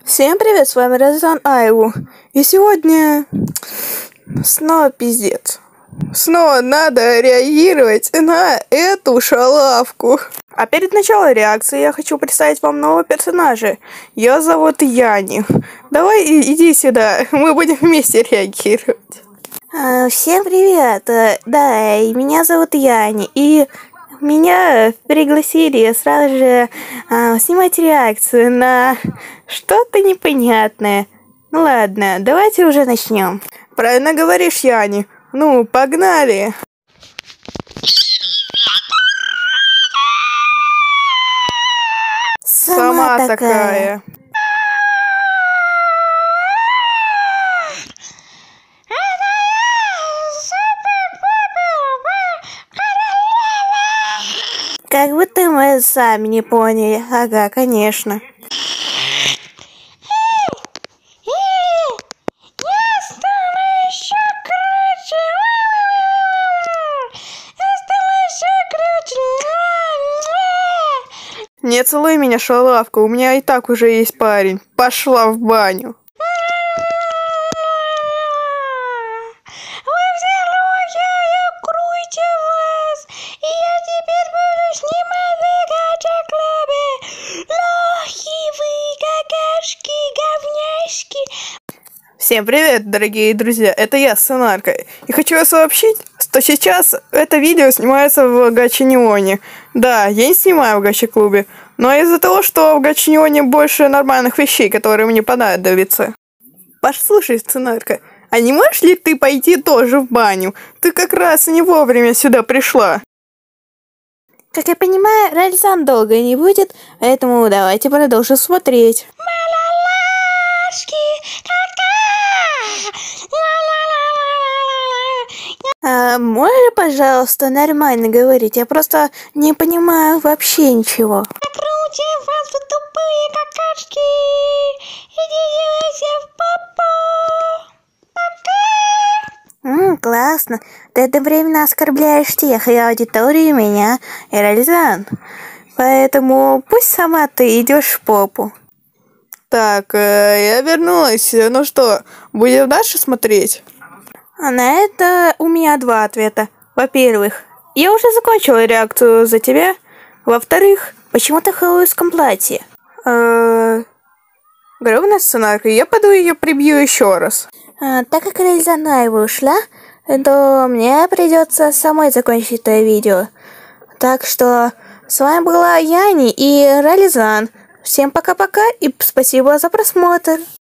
Всем привет, с вами Разан Айву. И сегодня снова пиздец. Снова надо реагировать на эту шалавку. А перед началом реакции я хочу представить вам нового персонажа. Ее зовут Яни. Давай иди сюда, мы будем вместе реагировать. Всем привет! Да, и меня зовут Яни, и меня пригласили сразу же снимать реакцию на что-то непонятное. Ну ладно, давайте уже начнем. Правильно говоришь, Яни. Ну, погнали! Сама такая. Как будто мы сами не поняли. Ага, конечно. Не целуй меня, шалавка, у меня и так уже есть парень. Пошла в баню. Всем привет, дорогие друзья, это я, Сценарка. И хочу вас сообщить, что сейчас это видео снимается в Гача-Неоне. Да, я не снимаю в Гача-клубе, но из-за того, что в Гача-Неоне больше нормальных вещей, которые мне понадобятся. Послушай, Сценарка, а не можешь ли ты пойти тоже в баню? Ты как раз не вовремя сюда пришла. Как я понимаю, Ральзан долго не будет, поэтому давайте продолжим смотреть. Можно, пожалуйста, нормально говорить? Я просто не понимаю вообще ничего. Закройте вас, тупые какашки! Идите в попу! Пока! Классно. Ты одновременно оскорбляешь тех, и аудиторию, и меня, и Ральзан. Поэтому пусть сама ты идешь в попу. Так, я вернулась. Ну что, будем дальше смотреть? А на это у меня два ответа. Во-первых, я уже закончила реакцию за тебя. Во-вторых, почему ты в хэллоуинском платье? Гребаная Сценарка, я пойду ее прибью еще раз. Так как Ральзанаева ушла, то мне придется самой закончить это видео. Так что с вами была Яни и Ральзан. Всем пока-пока и спасибо за просмотр.